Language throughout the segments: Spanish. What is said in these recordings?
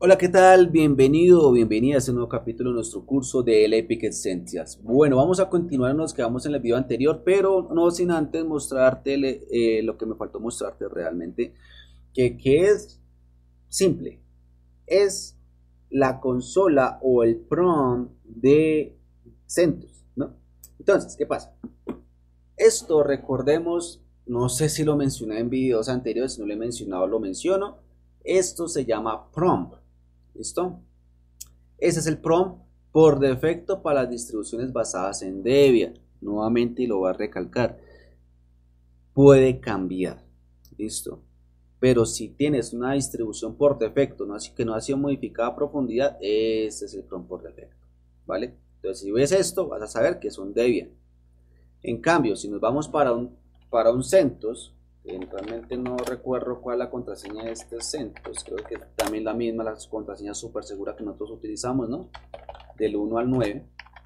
Hola, ¿qué tal? Bienvenido o bienvenida a este nuevo capítulo de nuestro curso de Epic Essentials. Bueno, vamos a continuar, nos quedamos en el video anterior, pero no sin antes mostrarte lo que me faltó mostrarte realmente, que es simple, es la consola o el prompt de CentOS, ¿no? Entonces, ¿qué pasa? Esto recordemos, no sé si lo mencioné en videos anteriores, si no lo he mencionado, lo menciono. Esto se llama prompt. ¿Listo? Ese es el prompt por defecto para las distribuciones basadas en Debian. Nuevamente, y lo voy a recalcar, puede cambiar. ¿Listo? Pero si tienes una distribución por defecto, que no ha sido modificada a profundidad, ese es el prompt por defecto. ¿Vale? Entonces, si ves esto, vas a saber que son Debian. En cambio, si nos vamos para un CentOS, realmente no recuerdo cuál es la contraseña de este CentOS, creo que también la misma, la contraseña súper segura que nosotros utilizamos, ¿no? Del 1 al 9.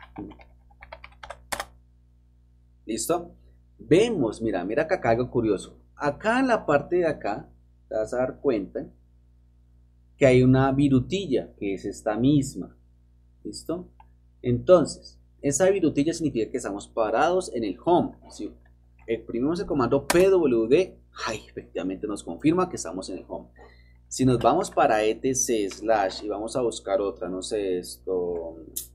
¿Listo? Vemos, mira que acá algo curioso. Acá en la parte de acá, te vas a dar cuenta que hay una virutilla, que es esta misma. ¿Listo? Entonces, esa virutilla significa que estamos parados en el home. Si exprimimos el comando pwd, efectivamente nos confirma que estamos en el home. Si nos vamos para etc / y vamos a buscar otra, no sé, esto,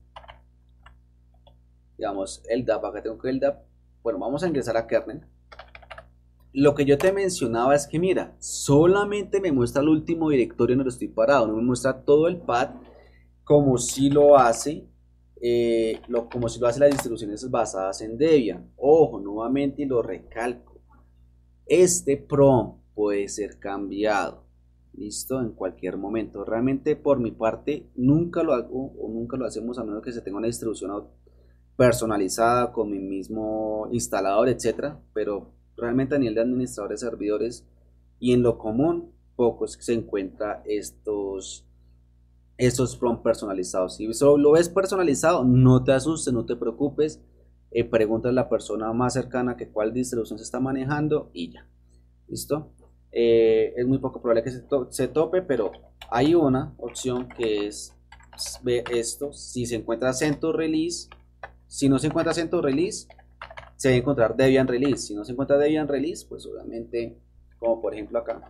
digamos, LDAP, acá tengo que LDAP. Bueno, vamos a ingresar a kernel. Lo que yo te mencionaba es que mira, solamente me muestra el último directorio donde estoy parado, no me muestra todo el path como si lo hace las distribuciones basadas en Debian. Ojo, nuevamente, y lo recalco, este prompt puede ser cambiado, listo, en cualquier momento. Realmente por mi parte nunca lo hago o nunca lo hacemos a menos que se tenga una distribución personalizada con mi mismo instalador, etcétera. Pero realmente a nivel de administrador de servidores y en lo común, pocos se encuentra estos prompts personalizados. Si solo lo ves personalizado, no te asustes, no te preocupes. Pregúntale a la persona más cercana que cuál distribución se está manejando y ya. ¿Listo? Es muy poco probable que se tope, pero hay una opción que es ve esto. Si se encuentra CentOS Release, si no se encuentra CentOS Release, se debe encontrar Debian Release. Si no se encuentra Debian Release, pues obviamente, como por ejemplo acá,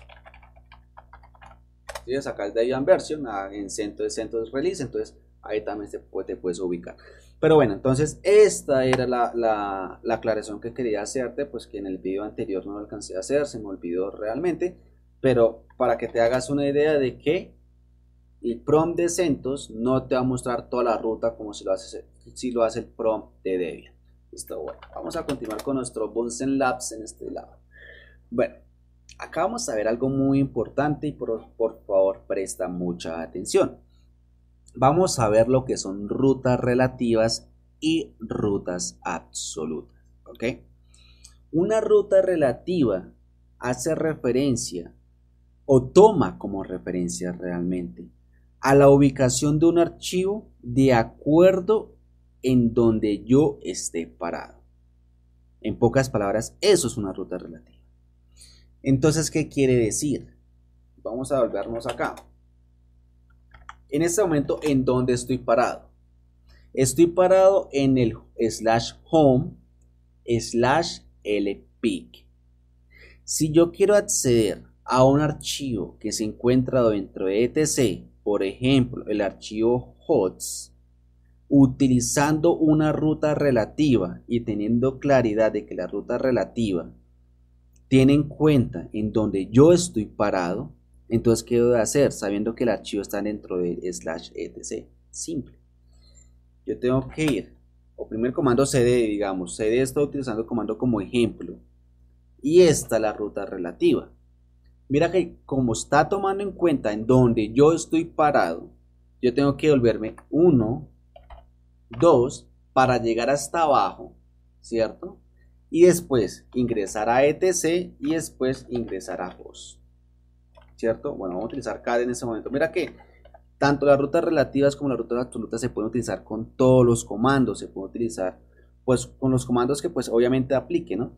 si sacar Debian Version en CentOS Release, entonces ahí también te puedes ubicar. Pero bueno, entonces esta era la aclaración que quería hacerte, pues que en el video anterior no lo alcancé a hacer, se me olvidó realmente, pero para que te hagas una idea de que el prompt de CentOS no te va a mostrar toda la ruta como si lo hace el prompt de Debian. Listo, bueno, vamos a continuar con nuestro Bunsen Labs en este lado. Bueno, acá vamos a ver algo muy importante y por favor presta mucha atención. Vamos a ver lo que son rutas relativas y rutas absolutas, ¿ok? Una ruta relativa hace referencia o toma como referencia realmente a la ubicación de un archivo de acuerdo en donde yo esté parado. En pocas palabras, eso es una ruta relativa. Entonces, ¿qué quiere decir? Vamos a volvernos acá. En este momento, ¿en dónde estoy parado? Estoy parado en el /home/lpic. Si yo quiero acceder a un archivo que se encuentra dentro de etc, por ejemplo, el archivo hots, utilizando una ruta relativa y teniendo claridad de que la ruta relativa tiene en cuenta en donde yo estoy parado, entonces ¿qué debo de hacer? Sabiendo que el archivo está dentro de /etc. Simple. Yo tengo que ir, o primer comando cd, digamos, cd está utilizando el comando como ejemplo, y esta es la ruta relativa. Mira que como está tomando en cuenta en donde yo estoy parado, yo tengo que volverme 1, 2, para llegar hasta abajo, ¿cierto? Y después ingresar a etc y después ingresar a host, ¿cierto? Bueno, vamos a utilizar CAD en este momento. Mira que tanto las rutas relativas como las rutas absolutas se pueden utilizar con todos los comandos, se pueden utilizar pues con los comandos que pues obviamente apliquen, ¿no?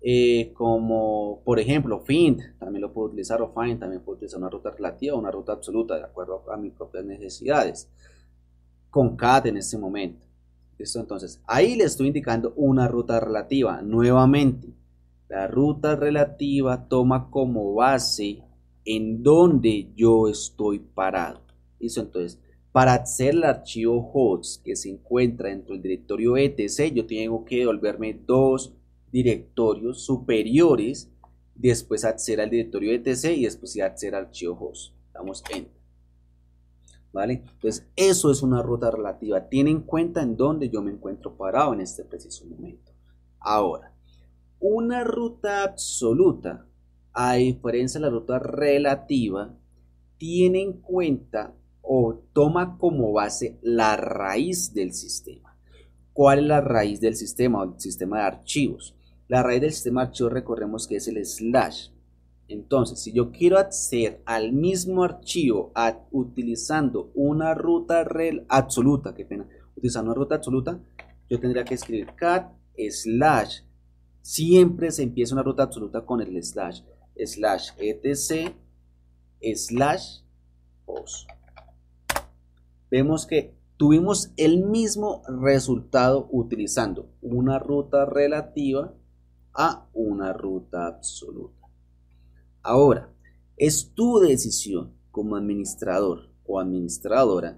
como por ejemplo find, también lo puedo utilizar, o find, también puedo utilizar una ruta relativa o una ruta absoluta de acuerdo a mis propias necesidades. Concat en este momento. ¿Listo? Entonces, ahí le estoy indicando una ruta relativa. Nuevamente, la ruta relativa toma como base en donde yo estoy parado. ¿Listo? Entonces, para acceder al archivo host que se encuentra dentro del directorio etc, yo tengo que devolverme dos directorios superiores, después acceder al directorio etc y después acceder al archivo host. Damos enter. ¿Vale? Entonces, eso es una ruta relativa. Tiene en cuenta en dónde yo me encuentro parado en este preciso momento. Ahora, una ruta absoluta, a diferencia de la ruta relativa, tiene en cuenta o toma como base la raíz del sistema. ¿Cuál es la raíz del sistema o el sistema de archivos? La raíz del sistema de archivos recordemos que es el slash. Entonces, si yo quiero acceder al mismo archivo utilizando una ruta absoluta, qué pena, utilizando una ruta absoluta, yo tendría que escribir cat slash. Siempre se empieza una ruta absoluta con el slash etc slash host. Vemos que tuvimos el mismo resultado utilizando una ruta relativa a una ruta absoluta. Ahora, es tu decisión como administrador o administradora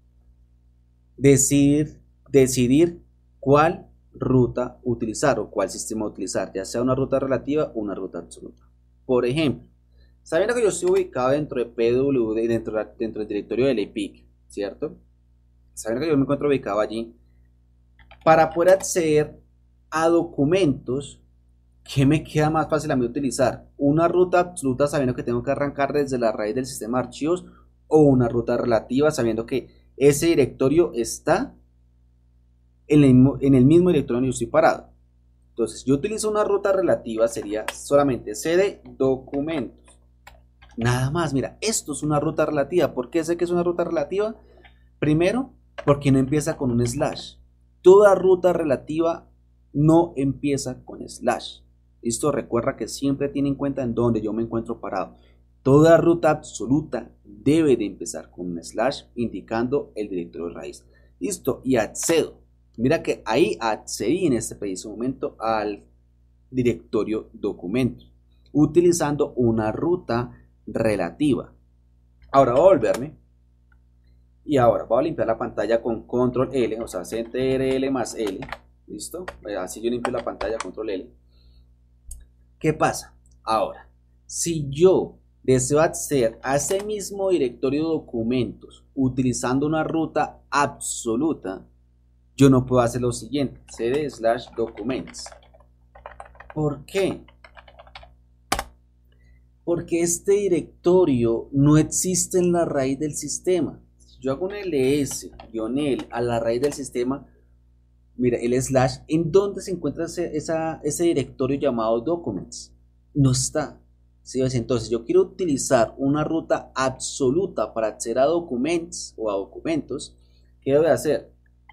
decidir cuál ruta utilizar o cuál sistema utilizar, ya sea una ruta relativa o una ruta absoluta. Por ejemplo, sabiendo que yo estoy ubicado dentro de PWD, dentro del directorio del EPIC, ¿cierto? Sabiendo que yo me encuentro ubicado allí, para poder acceder a documentos, ¿qué me queda más fácil a mí utilizar? ¿Una ruta absoluta sabiendo que tengo que arrancar desde la raíz del sistema de archivos o una ruta relativa sabiendo que ese directorio está en el mismo directorio donde yo estoy parado? Entonces, yo utilizo una ruta relativa, sería solamente cd documentos. Nada más, mira, esto es una ruta relativa. ¿Por qué sé que es una ruta relativa? Primero, porque no empieza con un slash. Toda ruta relativa no empieza con slash. Listo, recuerda que siempre tiene en cuenta en dónde yo me encuentro parado. Toda ruta absoluta debe de empezar con un slash indicando el directorio raíz. Listo, y accedo. Mira que ahí accedí en este preciso momento al directorio documentos utilizando una ruta relativa. Ahora voy a volverme y ahora voy a limpiar la pantalla con control L, o sea, CTRL más L. Listo, así yo limpio la pantalla, control L. ¿Qué pasa? Ahora, si yo deseo acceder a ese mismo directorio de documentos utilizando una ruta absoluta, yo no puedo hacer lo siguiente, cd/documents. ¿Por qué? Porque este directorio no existe en la raíz del sistema. Si yo hago un ls-l a la raíz del sistema, mira, el slash, ¿en dónde se encuentra ese directorio llamado documents? No está. ¿Sí? Entonces, yo quiero utilizar una ruta absoluta para acceder a documents o a documentos. ¿Qué debo de hacer?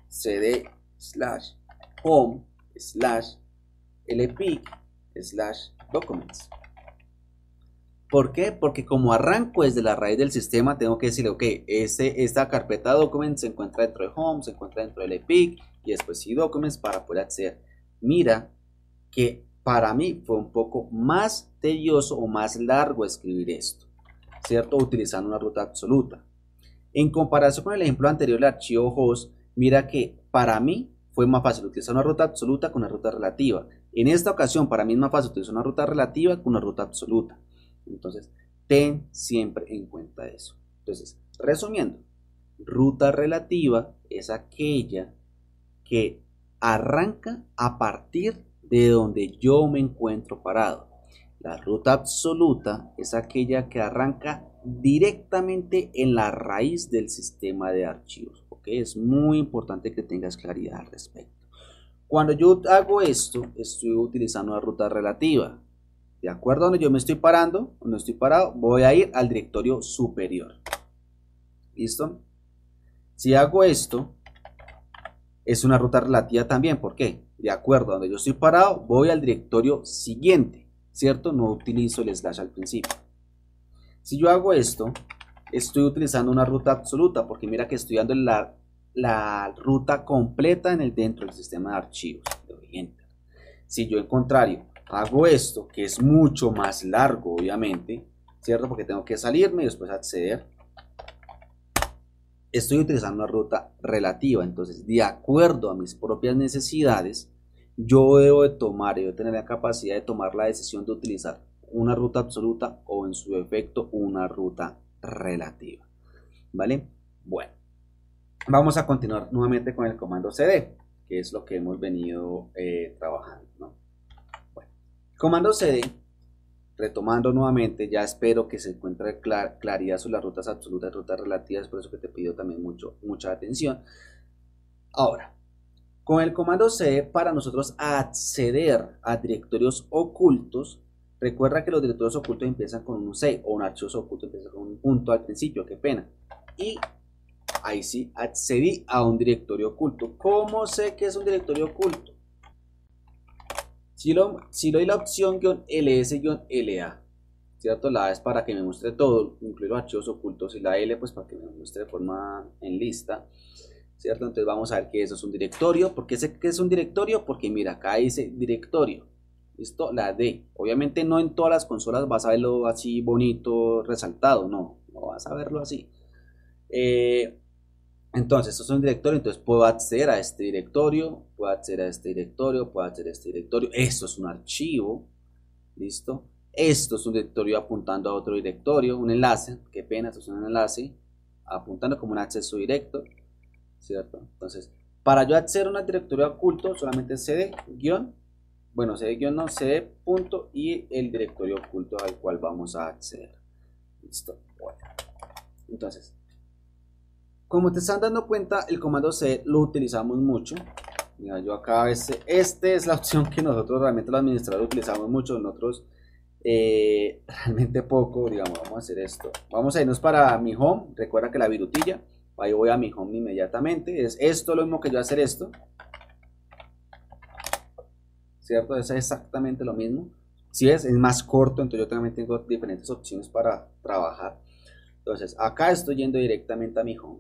cd/home/lpic/documents. ¿Por qué? Porque como arranco desde la raíz del sistema, tengo que decirle, ok, esta carpeta documents se encuentra dentro de home, se encuentra dentro del epic y después sí documents para poder acceder. Mira que para mí fue un poco más tedioso o más largo escribir esto, ¿cierto? Utilizando una ruta absoluta. En comparación con el ejemplo anterior del archivo host, mira que para mí fue más fácil utilizar una ruta absoluta con una ruta relativa. En esta ocasión para mí es más fácil utilizar una ruta relativa con una ruta absoluta. Entonces, ten siempre en cuenta eso. Entonces, resumiendo, ruta relativa es aquella que arranca a partir de donde yo me encuentro parado. La ruta absoluta es aquella que arranca directamente en la raíz del sistema de archivos. ¿Ok? Es muy importante que tengas claridad al respecto. Cuando yo hago esto, estoy utilizando una ruta relativa. De acuerdo a donde yo me estoy parando, donde estoy parado, voy a ir al directorio superior. ¿Listo? Si hago esto, Es una ruta relativa también, ¿por qué? De acuerdo a donde yo estoy parado, voy al directorio siguiente, ¿cierto? No utilizo el slash al principio. Si yo hago esto, estoy utilizando una ruta absoluta, porque mira que estoy dando la ruta completa dentro del sistema de archivos. Si yo en contrario hago esto, que es mucho más largo, obviamente, ¿cierto? Porque tengo que salirme y después acceder. Estoy utilizando una ruta relativa, entonces de acuerdo a mis propias necesidades, yo debo tener la capacidad de tomar la decisión de utilizar una ruta absoluta o en su efecto una ruta relativa, ¿vale? Bueno, vamos a continuar nuevamente con el comando cd, que es lo que hemos venido trabajando, ¿no? Bueno, comando cd, retomando nuevamente, ya espero que se encuentre claridad sobre las rutas absolutas y rutas relativas, por eso que te pido también mucha atención. Ahora, con el comando cd, para nosotros acceder a directorios ocultos, recuerda que los directorios ocultos empiezan con un C, o un archivo oculto empieza con un punto al principio, qué pena. Y ahí sí accedí a un directorio oculto. ¿Cómo sé que es un directorio oculto? Si le doy la opción "ls-la", ¿cierto? La A es para que me muestre todo, incluir los archivos ocultos, y la L pues para que me muestre de forma en lista, ¿cierto? Entonces vamos a ver que eso es un directorio. ¿Por qué sé que es un directorio? Porque mira, acá dice directorio. ¿Listo? La D. Obviamente no en todas las consolas vas a verlo así bonito, resaltado, no vas a verlo así. Entonces, esto es un directorio, entonces puedo acceder a este directorio, puedo acceder a este directorio, puedo acceder a este directorio. Esto es un archivo, ¿listo? Esto es un directorio apuntando a otro directorio, un enlace, qué pena, esto es un enlace apuntando como un acceso directo, ¿cierto? Entonces, para yo acceder a un directorio oculto, solamente cd punto y el directorio oculto al cual vamos a acceder. Listo. Bueno. Entonces, como te están dando cuenta, el comando C lo utilizamos mucho. Mira, yo acá este es la opción que nosotros realmente los administradores utilizamos mucho. Nosotros realmente poco, digamos, vamos a hacer esto. Vamos a irnos para mi home. Recuerda que la virutilla, ahí voy a mi home inmediatamente. Es esto lo mismo que yo hacer esto, ¿cierto? Es exactamente lo mismo. Si es más corto, entonces yo también tengo diferentes opciones para trabajar. Entonces acá estoy yendo directamente a mi home.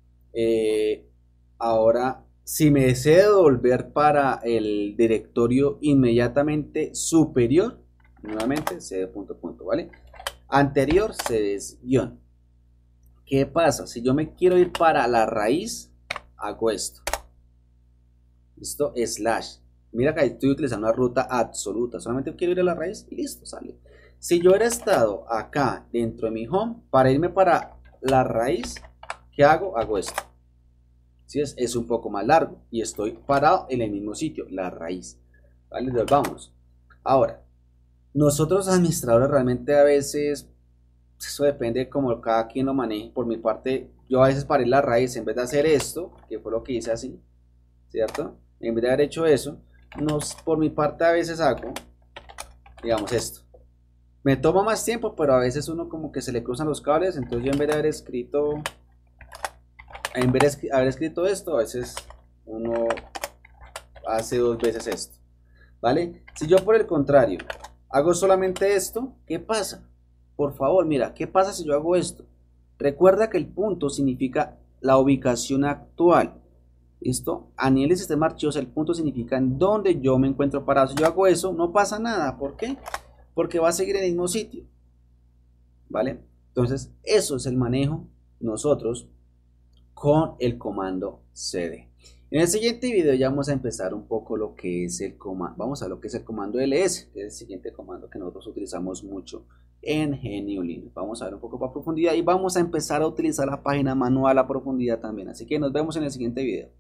Ahora, si me deseo volver para el directorio inmediatamente superior, nuevamente cd punto, ¿vale? Anterior cd guión. ¿Qué pasa? Si yo me quiero ir para la raíz, hago esto. ¿Listo? Slash. Mira que estoy utilizando una ruta absoluta. Solamente quiero ir a la raíz y listo, sale. Si yo hubiera estado acá dentro de mi home, para irme para la raíz, ¿qué hago? Hago esto. ¿Sí? Es un poco más largo y estoy parado en el mismo sitio, la raíz. ¿Vale? Entonces vamos. Ahora, nosotros administradores realmente a veces, eso depende de cómo cada quien lo maneje. Por mi parte, yo a veces paré la raíz en vez de hacer esto, que fue lo que hice así, ¿cierto? En vez de haber hecho eso, por mi parte a veces hago, digamos esto. Me toma más tiempo, pero a veces uno como que se le cruzan los cables, entonces yo en vez de haber escrito esto, a veces uno hace 2 veces esto, ¿vale? Si yo por el contrario hago solamente esto, ¿qué pasa? Por favor, mira, ¿qué pasa si yo hago esto? Recuerda que el punto significa la ubicación actual. ¿Listo? A nivel de sistema de archivos, el punto significa en donde yo me encuentro parado. Si yo hago eso, no pasa nada. ¿Por qué? Porque va a seguir en el mismo sitio, ¿vale? Entonces, eso es el manejo nosotros con el comando cd. En el siguiente video ya vamos a empezar un poco lo que es el comando. Vamos a lo que es el comando ls, que es el siguiente comando que nosotros utilizamos mucho en GNU Linux. Vamos a ver un poco para profundidad y vamos a empezar a utilizar la página manual a profundidad también. Así que nos vemos en el siguiente video.